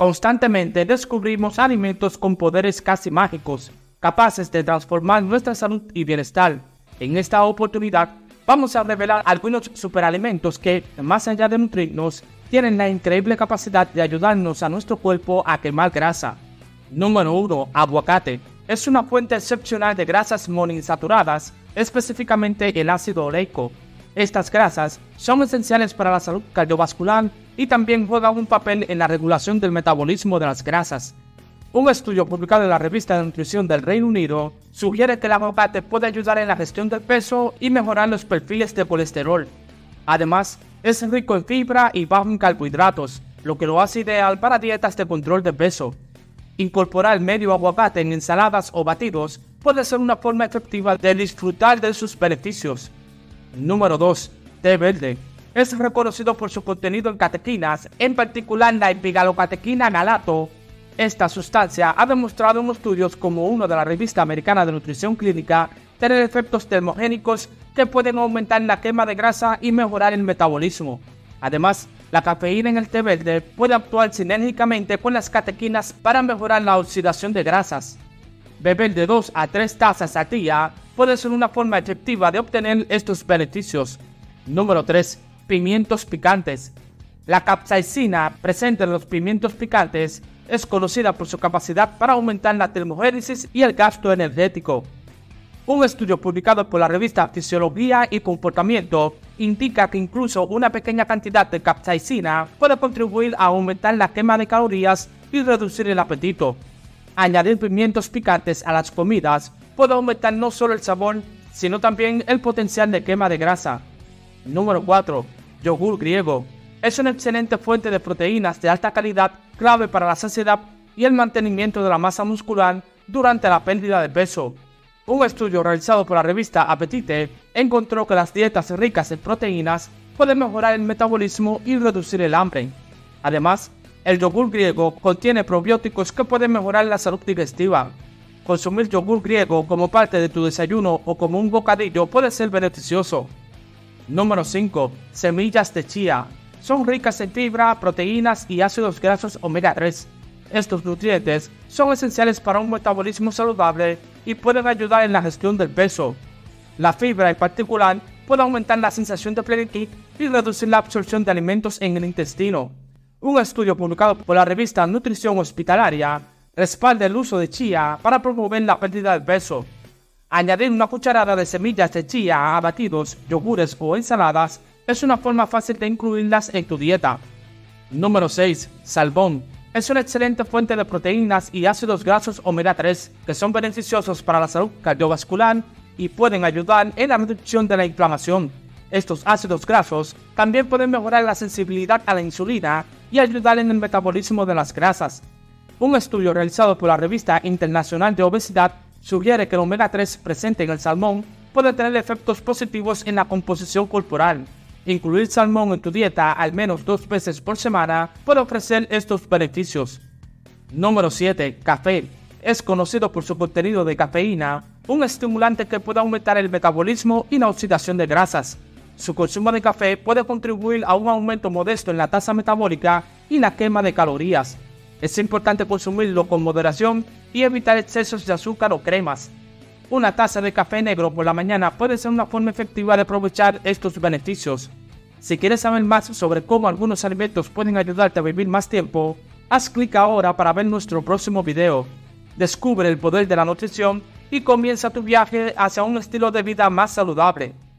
Constantemente descubrimos alimentos con poderes casi mágicos, capaces de transformar nuestra salud y bienestar. En esta oportunidad, vamos a revelar algunos superalimentos que, más allá de nutrirnos, tienen la increíble capacidad de ayudarnos a nuestro cuerpo a quemar grasa. Número 1. Aguacate. Es una fuente excepcional de grasas monoinsaturadas, específicamente el ácido oleico. Estas grasas son esenciales para la salud cardiovascular y también juegan un papel en la regulación del metabolismo de las grasas. Un estudio publicado en la revista de nutrición del Reino Unido sugiere que el aguacate puede ayudar en la gestión del peso y mejorar los perfiles de colesterol. Además, es rico en fibra y bajo en carbohidratos, lo que lo hace ideal para dietas de control de peso. Incorporar medio aguacate en ensaladas o batidos puede ser una forma efectiva de disfrutar de sus beneficios. Número 2. Té verde. Es reconocido por su contenido en catequinas, en particular la epigalocatequina galato. Esta sustancia ha demostrado en estudios como uno de la Revista Americana de Nutrición Clínica tener efectos termogénicos que pueden aumentar la quema de grasa y mejorar el metabolismo. Además, la cafeína en el té verde puede actuar sinérgicamente con las catequinas para mejorar la oxidación de grasas. Beber de 2 a 3 tazas al día puede ser una forma efectiva de obtener estos beneficios. Número 3. Pimientos picantes. La capsaicina presente en los pimientos picantes es conocida por su capacidad para aumentar la termogénesis y el gasto energético. Un estudio publicado por la revista Fisiología y Comportamiento indica que incluso una pequeña cantidad de capsaicina puede contribuir a aumentar la quema de calorías y reducir el apetito. Añadir pimientos picantes a las comidas puede aumentar no solo el sabor, sino también el potencial de quema de grasa. Número 4. Yogur griego. Es una excelente fuente de proteínas de alta calidad, clave para la saciedad y el mantenimiento de la masa muscular durante la pérdida de peso. Un estudio realizado por la revista Appetite encontró que las dietas ricas en proteínas pueden mejorar el metabolismo y reducir el hambre. Además, el yogur griego contiene probióticos que pueden mejorar la salud digestiva. Consumir yogur griego como parte de tu desayuno o como un bocadillo puede ser beneficioso. Número 5. Semillas de chía. Son ricas en fibra, proteínas y ácidos grasos omega 3. Estos nutrientes son esenciales para un metabolismo saludable y pueden ayudar en la gestión del peso. La fibra en particular puede aumentar la sensación de plenitud y reducir la absorción de alimentos en el intestino. Un estudio publicado por la revista Nutrición Hospitalaria respalda el uso de chía para promover la pérdida de peso. Añadir una cucharada de semillas de chía a batidos, yogures o ensaladas es una forma fácil de incluirlas en tu dieta. Número 6. Salmón. Es una excelente fuente de proteínas y ácidos grasos omega 3 que son beneficiosos para la salud cardiovascular y pueden ayudar en la reducción de la inflamación. Estos ácidos grasos también pueden mejorar la sensibilidad a la insulina y ayudar en el metabolismo de las grasas. Un estudio realizado por la Revista Internacional de Obesidad sugiere que el omega 3 presente en el salmón puede tener efectos positivos en la composición corporal. Incluir salmón en tu dieta al menos 2 veces por semana puede ofrecer estos beneficios. Número 7. Café. Es conocido por su contenido de cafeína, un estimulante que puede aumentar el metabolismo y la oxidación de grasas. Su consumo de café puede contribuir a un aumento modesto en la tasa metabólica y la quema de calorías. Es importante consumirlo con moderación y evitar excesos de azúcar o cremas. Una taza de café negro por la mañana puede ser una forma efectiva de aprovechar estos beneficios. Si quieres saber más sobre cómo algunos alimentos pueden ayudarte a vivir más tiempo, haz clic ahora para ver nuestro próximo video. Descubre el poder de la nutrición y comienza tu viaje hacia un estilo de vida más saludable.